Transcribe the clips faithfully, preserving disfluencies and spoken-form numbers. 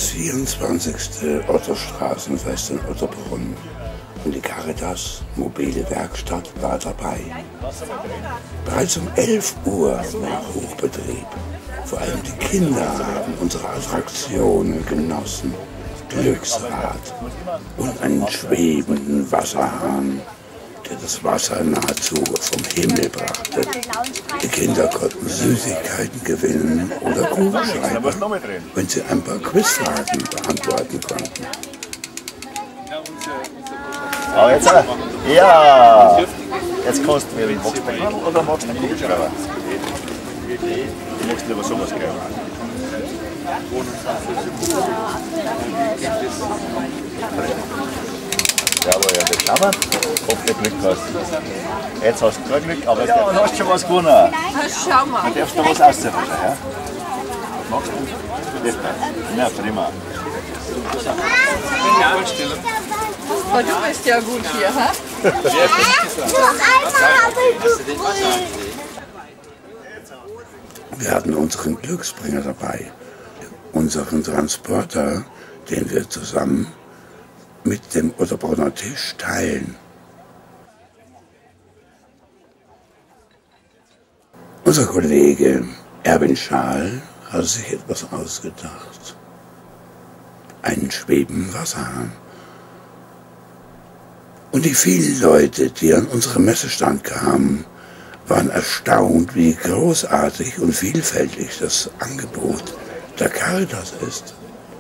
das vierundzwanzigste Ottostraßenfest in Ottobrunn und die Caritas Mobile Werkstatt war dabei. Bereits um elf Uhr war Hochbetrieb. Vor allem die Kinder haben unsere Attraktionen genossen. Glücksrad und einen schwebenden Wasserhahn, der das Wasser nahezu vom Himmel brachte. Die Kinder konnten Süßigkeiten gewinnen oder Kugelschreiber, wenn sie ein paar Quizfragen beantworten konnten. Oh, jetzt, ja, jetzt kostet mir den Boxbecken oder magst du einen Kugelschreiber? Du magst lieber sowas geben. Ja, aber ja, das schauen wir, ob du Glück hast. Jetzt hast du kein Glück, aber ja, du hast schon was gewonnen. Schau mal. Du darfst da was aussuchen, ja? Was magst du? Das bleibt. Ja, prima. Oh, du bist ja gut hier, ha? Wir hatten unseren Glücksbringer dabei, unseren Transporter, den wir zusammen mit dem Ottobrunner Tisch teilen. Unser Kollege Erwin Schaal hat sich etwas ausgedacht. Einen schwebenden Wasserhahn. Und die vielen Leute, die an unseren Messestand kamen, waren erstaunt, wie großartig und vielfältig das Angebot der Caritas ist.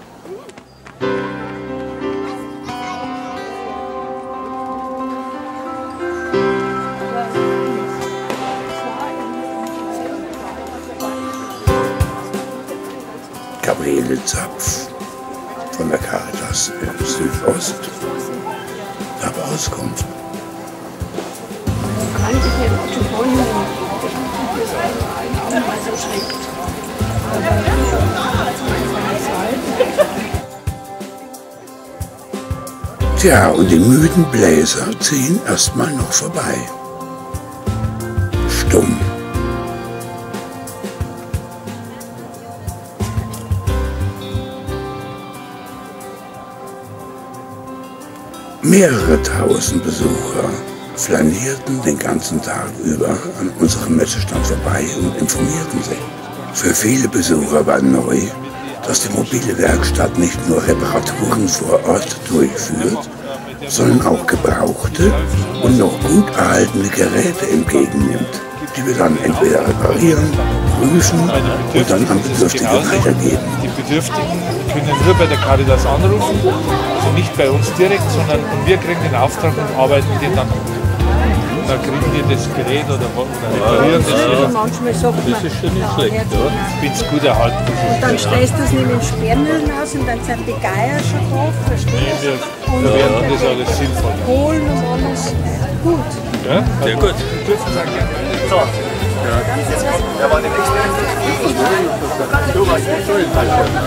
Gabriele Zapf von der Caritas Südost gab Auskunft. Tja, und die müden Bläser ziehen erstmal noch vorbei. Stumm. Mehrere tausend Besucher flanierten den ganzen Tag über an unserem Messestand vorbei und informierten sich. Für viele Besucher war neu, dass die mobile Werkstatt nicht nur Reparaturen vor Ort durchführt, sondern auch gebrauchte und noch gut erhaltene Geräte entgegennimmt, die wir dann entweder reparieren, prüfen und dann an Bedürftige weitergeben. Die Bedürftigen können nur bei der Caritas anrufen, also nicht bei uns direkt, sondern wir kriegen den Auftrag und arbeiten den dann. Dann kriegen die das Gerät oder, oder reparieren das wieder. Manchmal sagt man, das ist schon nicht schlecht, ja. Wenn es gut erhalten ist. Und dann stellst du es neben den Sperrmühlen aus und dann sind die Geier schon drauf, verstehst du? Und da werden das alles sinnvoll. Holen und alles gut. Ja, sehr gut. So. Ja, wer war die nächste? Du warst nicht so in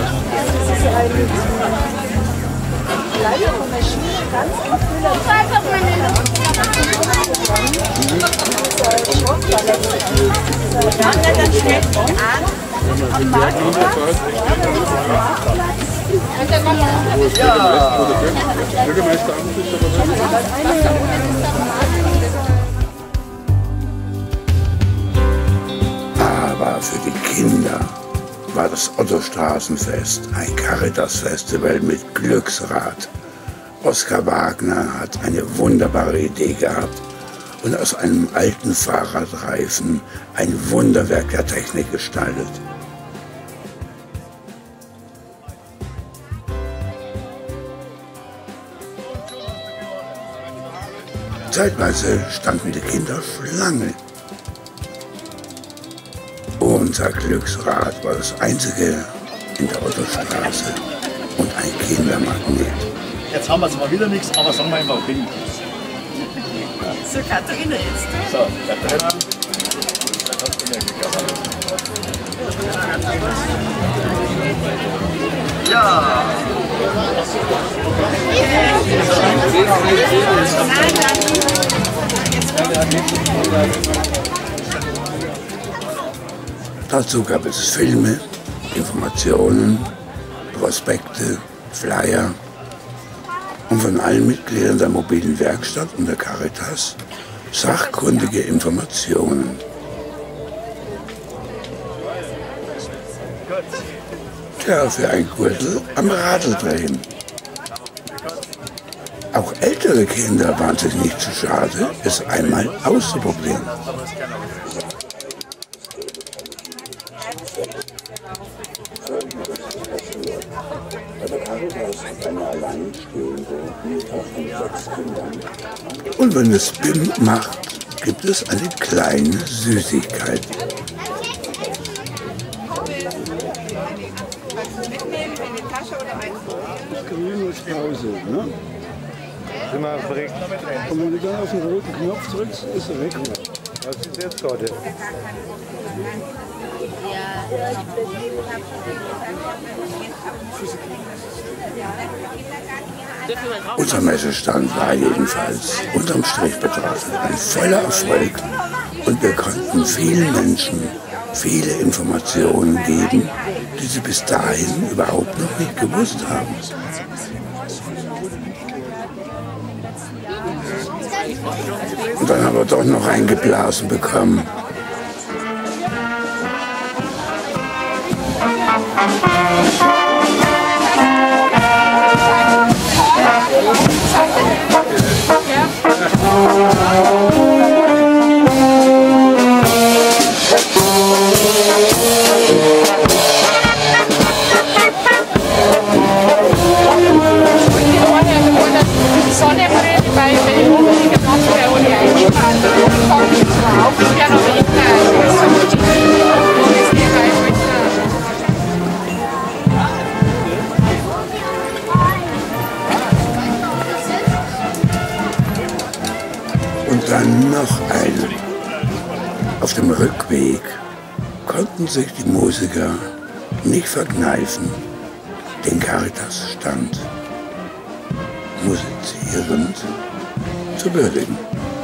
Leider von der Schiene ganz abgefüllt. Ich weiß auch meine dann schnell an. Am Marktplatz. Ja. Bürgermeister Aber für die Kinder war das Ottostraßenfest ein Caritas-Festival mit Glücksrad. Oskar Wagner hat eine wunderbare Idee gehabt und aus einem alten Fahrradreifen ein Wunderwerk der Technik gestaltet. Zeitweise standen die Kinder Schlange. Unser Glücksrad war das einzige in der Ottostraße und ein Kindermagnet. Jetzt haben wir zwar wieder nichts, aber sagen wir einfach Ding. So, Katharina jetzt. So, Katharina. Ja. Dazu gab es Filme, Informationen Prospekte, Flyer und von allen Mitgliedern der mobilen Werkstatt und der Caritas sachkundige Informationen. Tja, für ein Gürtel am Radl drehen. Auch ältere Kinder waren sich nicht zu schade, es einmal auszuprobieren. Und wenn es Bim macht, gibt es eine kleine Süßigkeit. Pause, ne? Immer verrückt. Und wenn du dann auf den roten Knopf drückst, ist er weg. Was ist jetzt gerade? Unser Messestand war jedenfalls unterm Strich betrachtet ein voller Erfolg und wir konnten vielen Menschen viele Informationen geben, die sie bis dahin überhaupt noch nicht gewusst haben. Und dann haben wir doch noch eingeblasen bekommen. Und dann noch eine. Auf dem Rückweg konnten sich die Musiker nicht verkneifen, den Caritas-Stand musizierend zu würdigen.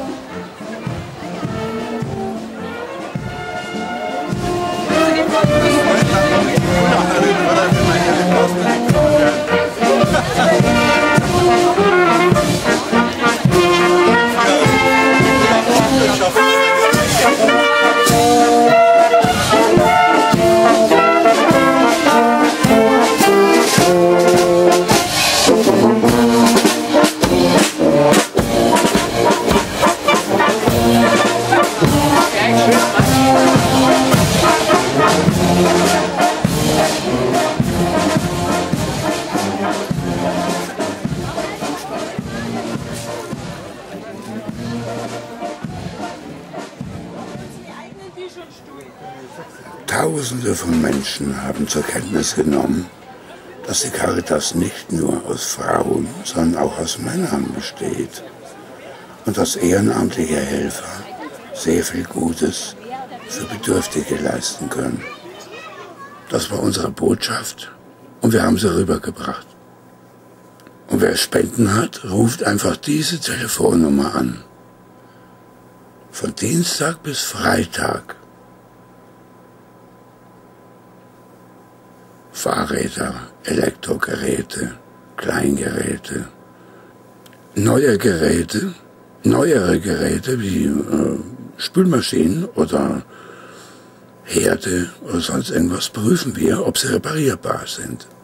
Tausende von Menschen haben zur Kenntnis genommen, dass die Caritas nicht nur aus Frauen, sondern auch aus Männern besteht und dass ehrenamtliche Helfer sehr viel Gutes für Bedürftige leisten können. Das war unsere Botschaft und wir haben sie rübergebracht. Und wer Spenden hat, ruft einfach diese Telefonnummer an. Von Dienstag bis Freitag. Fahrräder, Elektrogeräte, Kleingeräte, neue Geräte, neuere Geräte wie äh, Spülmaschinen oder Herde oder sonst irgendwas prüfen wir, ob sie reparierbar sind.